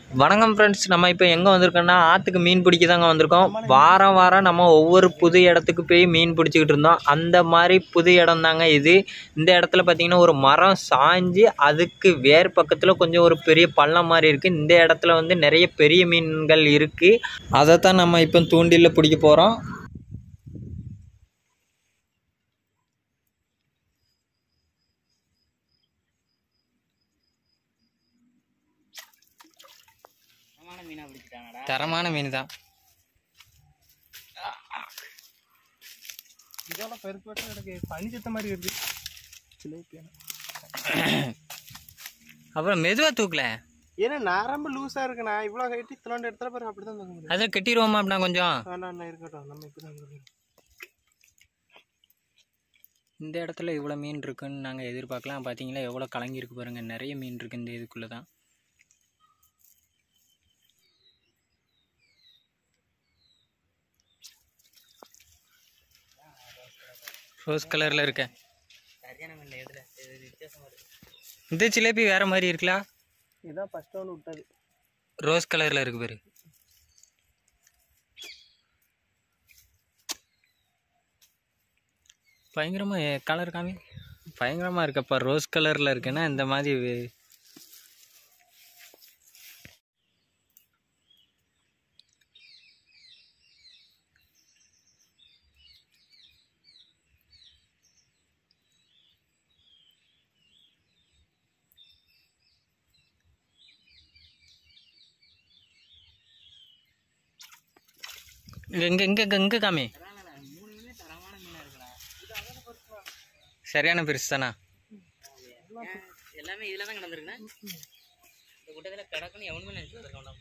வணக்கம் ஃப்ரெண்ட்ஸ், நம்ம இப்போ எங்கே வந்திருக்கோம்னா ஆற்றுக்கு மீன் பிடிக்க தாங்க வந்திருக்கோம். வாரம் வாரம் நம்ம ஒவ்வொரு புது இடத்துக்கு போய் மீன் பிடிச்சிக்கிட்டு இருந்தோம். அந்த மாதிரி புது இடம் தாங்க இது. இந்த இடத்துல பார்த்திங்கன்னா ஒரு மரம் சாஞ்சு அதுக்கு வேறு பக்கத்தில் கொஞ்சம் ஒரு பெரிய பள்ளம் மாதிரி இருக்குது. இந்த இடத்துல வந்து நிறைய பெரிய மீன்கள் இருக்குது. அதை தான் நம்ம இப்போ தூண்டிலில் பிடிக்க போகிறோம். தரமான மீன் தான். இதெல்லாம் பெருப்பாட்டு எனக்கு பனி சத்த மாதிரி இருக்கு. அப்புறம் மெதுவாக தூக்கல, ஏன்னா நரம்பு லூஸா இருக்குண்ணா. இவ்வளோ ஹைட்டு இத்தனோண்டு இடத்துல பாரு, அப்படிதான் தூக்க முடியும். அதை கட்டிடுவோமா அப்படின்னா கொஞ்சம் வேண்டாம் இருக்கட்டும், நம்ம இப்பதான் இந்த இடத்துல இவ்வளோ மீன் இருக்குன்னு நாங்கள் எதிர்பார்க்கலாம். பார்த்தீங்களா எவ்வளோ கலங்கியிருக்கு பாருங்கள். நிறைய மீன் இருக்குது இந்த இதுக்குள்ளே தான். ரோஸ் கலரில் இருக்க இந்த ஜிலேபி வேறு மாதிரி இருக்கலாம். இதான் ஃபர்ஸ்ட் ஒன்று விட்டது. ரோஸ் கலரில் இருக்கு பாரு. பயங்கரமாக கலர் காமி பயங்கரமாக இருக்கப்பா. ரோஸ் கலரில் இருக்குன்னா இந்த மாதிரி இங்கே இங்கே இங்கே காமி சரியான பெருசு தானா? எல்லாமே இதில் தான் கிடந்துருக்குண்ணா. இந்த கூட்டத்தில் கிடக்குன்னு எவனுமே நினச்சிருக்கோம்.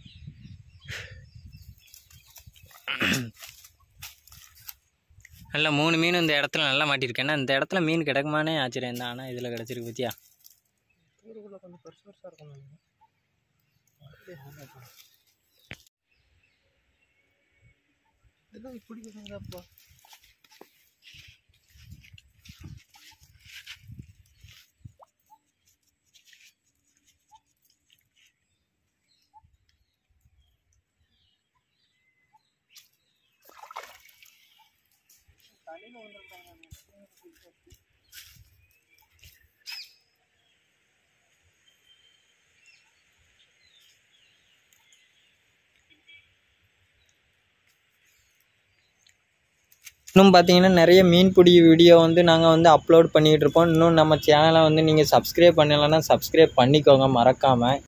நல்லா 3 மீன் இந்த இடத்துல நல்லா மாட்டியிருக்கேன்னா இந்த இடத்துல மீன் கிடைக்குமானே ஆச்சரியம் தான். ஆனால் இதில் கிடச்சிருக்கு பத்தியா. கொஞ்சம் பெருசு பெருசாக இருக்கும். இதெல்லாம் இப்படி கொடுங்கப்பா. தலையில் வந்துருக்காங்க. இன்னும் பார்த்தீங்கன்னா நிறைய மீன் பிடி வீடியோ வந்து நாங்கள் வந்து அப்லோட் பண்ணிகிட்டு இருப்போம். இன்னும் நம்ம சேனலை வந்து நீங்கள் சப்ஸ்கிரைப் பண்ணலைன்னா சப்ஸ்கிரைப் பண்ணிக்கோங்க மறக்காமல்.